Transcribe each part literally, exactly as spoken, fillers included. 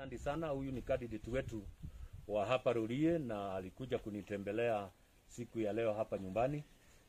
Asante sana. Huyu ni candidate wetu wa hapa Rurie na alikuja kunitembelea siku ya leo hapa nyumbani.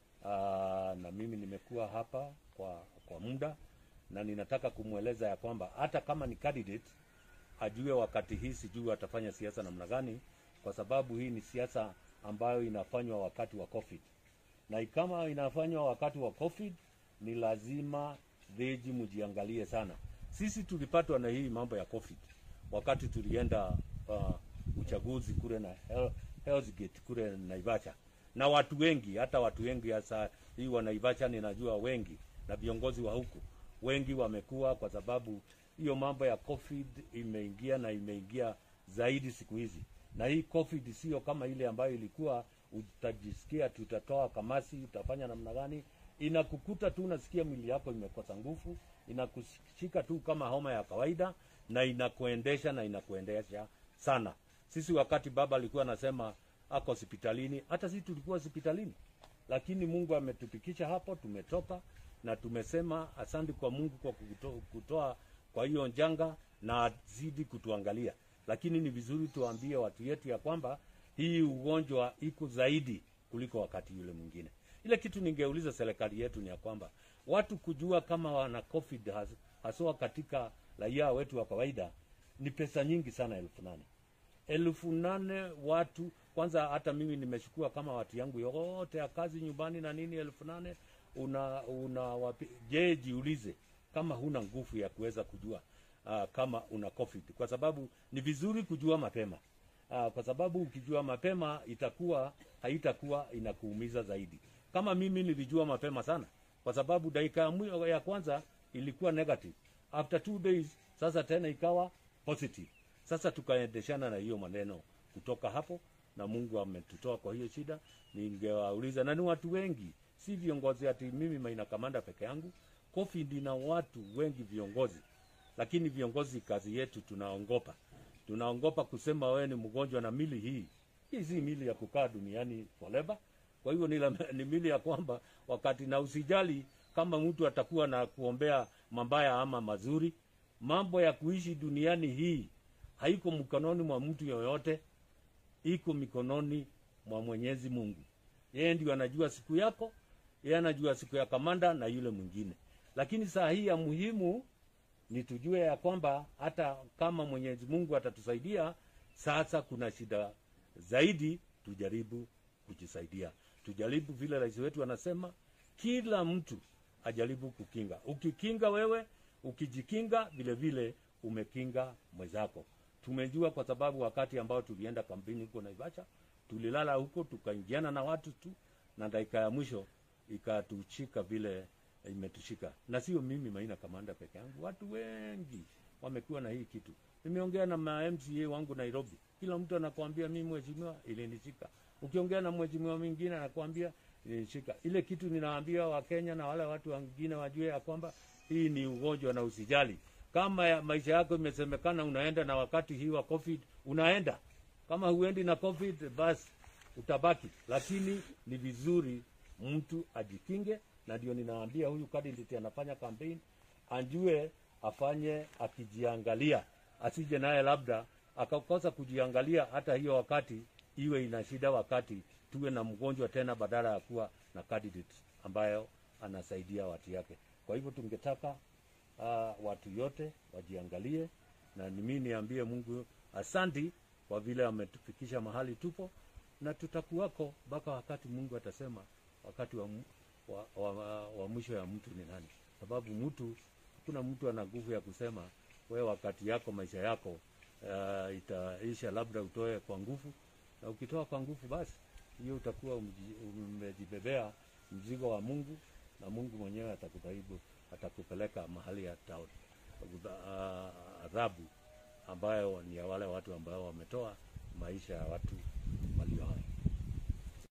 Aa, na mimi nimekuwa hapa kwa kwa muda na ninataka kumweleza ya kwamba hata kama ni candidate ajue wakati hii sijui atafanya siasa namna gani, kwa sababu hii ni siasa ambayo inafanywa wakati wa COVID. Na kama inafanywa wakati wa COVID ni lazima veji mjiangalie sana. Sisi tulipatwa na hii mambo ya COVID wakati tulienda uh, uchaguzi kule na Hell's Gate kule Naivasha, na watu wengi, hata watu wengi hasa hii wa Naivasha ninajua wengi, na viongozi wa huku wengi wamekuwa, kwa sababu hiyo mambo ya COVID imeingia na imeingia zaidi siku hizi. Na hii COVID sio kama ile ambayo ilikuwa utajisikia tutatoa kamasi utafanya namna gani. Inakukuta tu unasikia mwili yako imekosa nguvu, inakushika tu kama homa ya kawaida na inakuendesha na inakuendesha sana. Sisi wakati baba alikuwa anasema ako hospitalini, hata sisi tulikuwa hospitalini, lakini Mungu ametupikisha hapo, tumetoka na tumesema asante kwa Mungu kwa kutoa, kutoa kwa hiyo njanga na azidi kutuangalia. Lakini ni vizuri tuambie watu yetu ya kwamba hii ugonjwa iko zaidi kuliko wakati yule mwingine. Ile kitu ningeuliza serikali yetu ni ya kwamba watu kujua kama wana COVID has, haswa katika raia wetu wa kawaida ni pesa nyingi sana. elfu nane elfu nane watu kwanza, hata mimi nimeshukua kama watu yangu yote ya kazi nyumbani na nini, elfu nane una una wapi? Je, jiulize kama huna nguvu ya kuweza kujua uh, kama una COVID, kwa sababu ni vizuri kujua mapema uh, kwa sababu ukijua mapema itakuwa haitakuwa inakuumiza zaidi. Kama mimi nilijua mapema sana, kwa sababu dakika ya kwanza ilikuwa negative, after two days sasa tena ikawa positive. Sasa tukaendeshana na hiyo maneno kutoka hapo, na Mungu ametutoa kwa hiyo shida. Ningewauliza, na ni watu wengi, si viongozi ati mimi Maina Kamanda peke yangu. COVID na watu wengi viongozi, lakini viongozi kazi yetu tunaongopa. Tunaongopa kusema wewe ni mgonjwa, na mili hii hii si mili ya kukaa duniani forever. Kwa hivyo ni, ni mili ya kwamba wakati, na usijali kama mtu atakuwa na kuombea mabaya ama mazuri, mambo ya kuishi duniani hii haiko mkononi mwa mtu yoyote, iko mikononi mwa Mwenyezi Mungu. Yeye ndiye anajua siku yako, yeye anajua siku ya Kamanda na yule mwingine. Lakini saa hii ya muhimu ni tujue ya kwamba hata kama Mwenyezi Mungu atatusaidia, sasa kuna shida zaidi, tujaribu kujisaidia. Tujaribu vile rais wetu anasema, kila mtu ajaribu kukinga. Ukikinga wewe, ukijikinga vile vile umekinga mwenzako. Tumejua kwa sababu wakati ambao tulienda kampeni huko Naivasha, tulilala huko tukaingiana na watu tu, na dakika ya mwisho ikatushika vile imetushika. Na sio mimi Maina Kamanda peke yangu, watu wengi wamekuwa na hii kitu. Nimeongea na ma M C A wangu Nairobi, kila mtu anakuambia mimi mheshimiwa ilinishika. Ukiongea na mheshimiwa mwingine anakuambia ilinishika. Ile kitu ninaambia Wakenya na wale watu wengine wajue ya kwamba hii ni ugonjwa, na usijali. Kama ya maisha yako imesemekana unaenda na wakati hii wa COVID, unaenda. Kama huendi na COVID, basi utabaki. Lakini ni vizuri mtu ajikinge, na ndio ninaambia huyu candidate anafanya campaign, anjue afanye akijiangalia, asije naye labda akakosa kujiangalia, hata hiyo wakati iwe ina shida, wakati tuwe na mgonjwa tena badala ya kuwa na candidate ambayo anasaidia watu yake. Kwa hivyo tungetaka uh, watu yote wajiangalie, na mimi niambie Mungu asanti kwa vile ametufikisha mahali tupo, na tutakuwako mpaka wakati Mungu atasema wakati wa, wa, wa, wa, wa mwisho ya mtu ni nani. Sababu mtu, kuna mtu ana nguvu ya kusema wewe wakati yako maisha yako uh, itaisha, labda utoe kwa nguvu, na ukitoa kwa nguvu basi hiyo utakuwa umejibebea mzigo wa Mungu, na Mungu mwenyewe atakutaibu, atakupeleka mahali ya tao uh, adhabu ambayo ni ya wale watu ambao wametoa maisha ya watu walio hai.